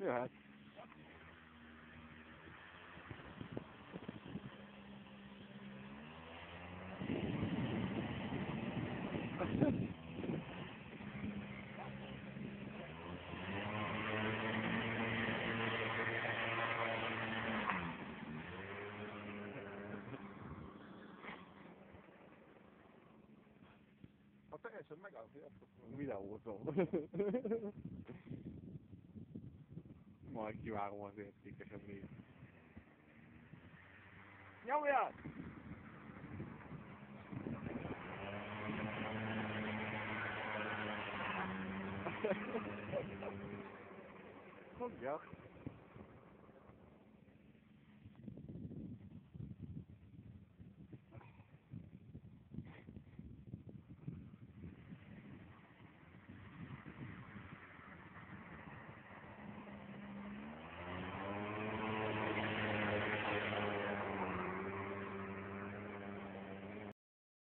Jöhet. Ha teljesen megállsz, Videózom. Majd kivágom az értékesebb részt. Nyomjad! Fogja!